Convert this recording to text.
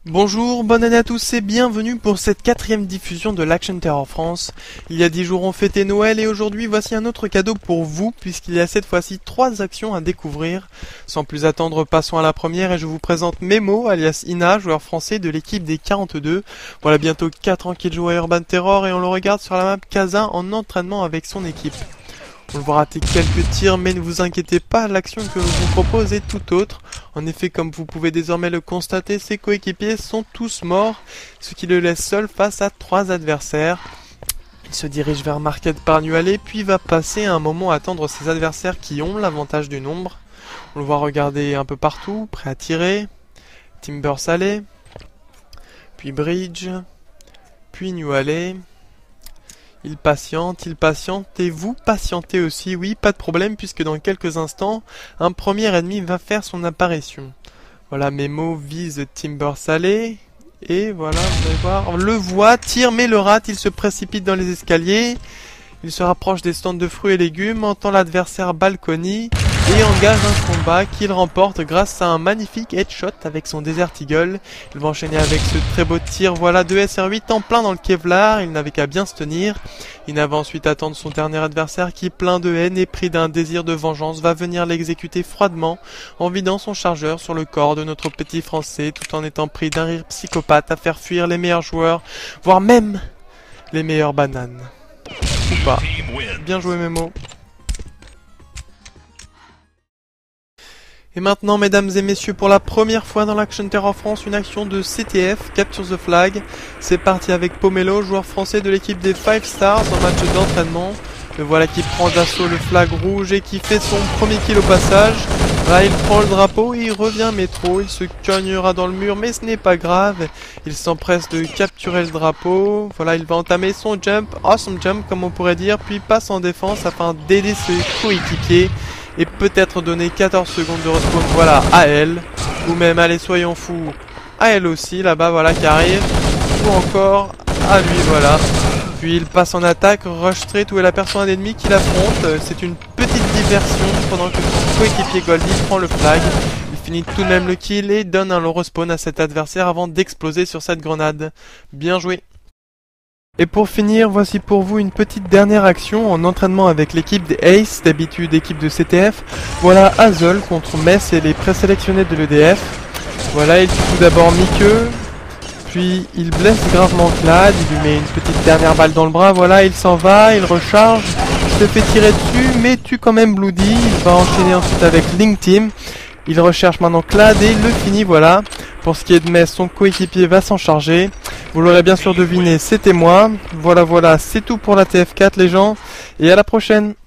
Bonjour, bonne année à tous et bienvenue pour cette 4e diffusion de l'Action Terror France. Il y a 10 jours on fêtait Noël et aujourd'hui voici un autre cadeau pour vous puisqu'il y a cette fois-ci 3 actions à découvrir. Sans plus attendre, passons à la première et je vous présente Memo alias Ina, joueur français de l'équipe des 42. Voilà bientôt 4 ans qu'il joue à Urban Terror et on le regarde sur la map Casa en entraînement avec son équipe. On le voit rater quelques tirs, mais ne vous inquiétez pas, l'action que je vous propose est tout autre. En effet, comme vous pouvez désormais le constater, ses coéquipiers sont tous morts, ce qui le laisse seul face à 3 adversaires. Il se dirige vers Market par Nualé, puis va passer un moment à attendre ses adversaires qui ont l'avantage du nombre. On le voit regarder un peu partout, prêt à tirer. Timber Salé, puis Bridge, puis Nualé. Il patiente et vous patientez aussi, oui, pas de problème puisque dans quelques instants, un premier ennemi va faire son apparition. Voilà, Memo vise Timber Salé, et voilà, vous allez voir, on le voit, tire mais le rate, il se précipite dans les escaliers, il se rapproche des stands de fruits et légumes, entend l'adversaire balcony, et engage un combat qu'il remporte grâce à un magnifique headshot avec son Desert Eagle. Il va enchaîner avec ce très beau tir, voilà 2 SR8 en plein dans le Kevlar, il n'avait qu'à bien se tenir. Il va ensuite attendre son dernier adversaire qui, plein de haine et pris d'un désir de vengeance, va venir l'exécuter froidement en vidant son chargeur sur le corps de notre petit français tout en étant pris d'un rire psychopathe à faire fuir les meilleurs joueurs, voire même les meilleures bananes. Ou pas. Bien joué Memo. Et maintenant, mesdames et messieurs, pour la première fois dans l'Action Terror France, une action de CTF, Capture the Flag. C'est parti avec Pomelo, joueur français de l'équipe des 5 Stars en match d'entraînement. Le voilà qui prend d'assaut le flag rouge et qui fait son premier kill au passage. Là, il prend le drapeau et il revient métro. Il se cognera dans le mur, mais ce n'est pas grave. Il s'empresse de capturer le drapeau. Voilà, il va entamer son jump, awesome jump comme on pourrait dire, puis passe en défense afin d'aider ses coéquipiers. Et peut-être donner 14 secondes de respawn, voilà, à elle. Ou même, allez, soyons fous, à elle aussi, là-bas, voilà, qui arrive. Ou encore, à lui, voilà. Puis il passe en attaque, rush straight, où elle aperçoit un ennemi qui l'affronte. C'est une petite diversion, pendant que son coéquipier Goldie prend le flag. Il finit tout de même le kill et donne un long respawn à cet adversaire avant d'exploser sur cette grenade. Bien joué. Et pour finir, voici pour vous une petite dernière action en entraînement avec l'équipe des Ace, d'habitude équipe de CTF. Voilà Hazel contre Metz et les présélectionnés de l'EDF. Voilà, il tue tout d'abord Mickey, puis il blesse gravement Clad, il lui met une petite dernière balle dans le bras, voilà, il s'en va, il recharge, il se fait tirer dessus, mais tue quand même Bloody, il va enchaîner ensuite avec Link Team. Il recherche maintenant Clad et le finit, voilà. Pour ce qui est de Metz, son coéquipier va s'en charger. Vous l'aurez bien sûr deviné, c'était moi. Voilà, c'est tout pour la TF4 les gens. Et à la prochaine.